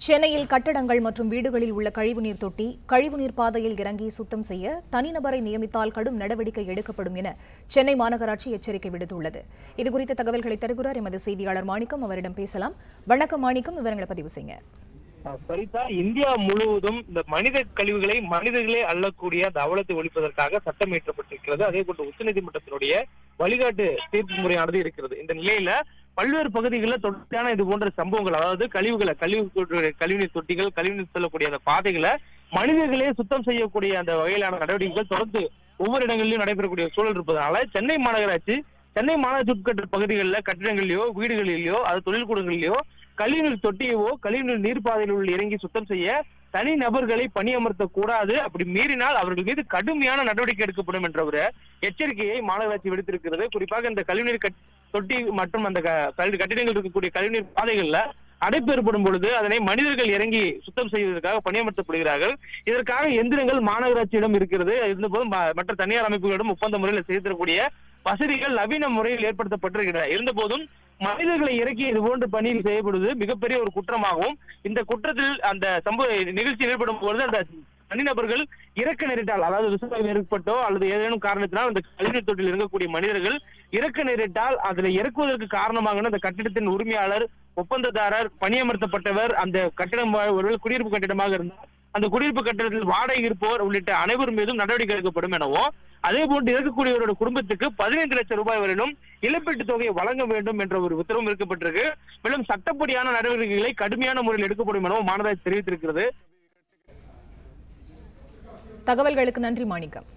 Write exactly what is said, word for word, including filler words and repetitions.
சென்னையில் கட்டடங்கள் மற்றும் வீடுகளில் உள்ள கழிவுநீர் தொட்டி, கழிவுநீர் பாதையில் இறங்கி சுத்தம் செய்ய தனிநபரை நியமித்தால் கடும் நடவடிக்கை எடுக்கப்படும் என சென்னை மாநகராட்சி எச்சரிக்கை விடுத்துள்ளது. இதுகுறித்த தகவல்களை தருகிறார் எமது செய்தியாளர் மாணிக்கம். அவரிடம் பேசலாம். வணக்கம் மாணிக்கம், விவரங்களை பதிவு செய்யுங்க. சரிதா, இந்தியா முழுவதும் இந்த மனித கழிவுகளை மனிதர்களே அள்ளக்கூடிய அந்த அவலத்தை ஒழிப்பதற்காக சட்டம் இயற்றப்பட்டிருக்கிறது. அதே போன்று உச்சநீதிமன்றத்தினுடைய வழிகாட்டு தீர்ப்பு முறையானது இருக்கிறது. இந்த நிலையில பல்வேறு பகுதிகளில் தொடர்ச்சியான இது போன்ற சம்பவங்கள், அதாவது கழிவுகளை கழிவு கழிவுநீர் தொட்டிகள், கழிவுநீர் செல்லக்கூடிய அந்த பாதைகளை மனிதர்களே சுத்தம் செய்யக்கூடிய அந்த வகையிலான நடவடிக்கைகள் தொடர்ந்து ஒவ்வொரு இடங்களிலும் நடைபெறக்கூடிய சூழல் இருப்பதனால சென்னை மாநகராட்சி சென்னை மாநகராட்சி உட்கட்ட பகுதிகளில் கட்டிடங்களிலோ வீடுகளிலேயோ அது தொழில்கூடங்களிலேயோ கழிவுநீர் தொட்டியவோ கழிவுநீர் நீர்ப்பாதையில் உள்ள இறங்கி சுத்தம் செய்ய தனி நபர்களை பணியமர்த்த கூடாது. அப்படி மீறினால் அவர்கள் மீது கடுமையான நடவடிக்கை எடுக்கப்படும் என்ற ஒரு எச்சரிக்கையை மாநகராட்சி விடுத்திருக்கிறது. குறிப்பாக இந்த கழிவுநீர் தொட்டி மற்றும் அந்த கட்டிடங்கள் இருக்கக்கூடிய கழிவுநீர் பாதைகள்ல அடைப்பு ஏற்படும் பொழுது அதனை மனிதர்கள் இறங்கி சுத்தம் செய்வதற்காக பணியமர்த்தப்படுகிறார்கள். இதற்காக எந்திரங்கள் மாநகராட்சியிடம் இருக்கிறது. இருந்தபோதும் மற்ற தனியார் அமைப்புகளிடம் ஒப்பந்த முறையில் செய்து தரக்கூடிய வசதிகள் நவீன முறையில் ஏற்படுத்தப்பட்டிருக்கின்றன. இருந்த போதும் மனிதர்களை இறக்கி இது போன்ற பணியில் செய்யப்படுவது மிகப்பெரிய ஒரு குற்றமாகவும், இந்த குற்றத்தில் அந்த சம்பவ நிகழ்ச்சி ஏற்படும் பொழுது அந்த தனிநபர்கள் இறக்க நேரிட்டால், அதாவது விவசாயம் ஏற்பட்டோ அல்லது ஏதேனும் காரணத்தினால் அந்த கழிவுநீர் தொட்டியில் இருக்கக்கூடிய மனிதர்கள் இறக்க நேரிட்டால் அதுல இறக்குவதற்கு காரணமாக அந்த கட்டிடத்தின் உரிமையாளர், ஒப்பந்ததாரர், பணியமர்த்தப்பட்டவர், அந்த கட்டிடம் ஒரு குடியிருப்பு கட்டிடமாக இருந்தால் அந்த குடியிருப்பு கட்டிடத்தில் வாடகை இருப்போர் உள்ளிட்ட அனைவரும் மீதும் நடவடிக்கை எடுக்கப்படும் எனவும், அதே போன்று இருக்கக்கூடியவரோட குடும்பத்துக்கு பதினைந்து லட்சம் ரூபாய் வரையிலும் இழப்பீட்டு தொகையை வழங்க வேண்டும் என்ற ஒரு உத்தரவும் இருக்கப்பட்டிருக்கு. மேலும் சட்டப்படியான நடவடிக்கைகளை கடுமையான முறையில் எடுக்கப்படும் எனவும் மாநகராட்சி தெரிவித்திருக்கிறது. தகவல்களுக்கு நன்றி மாணிக்கம்.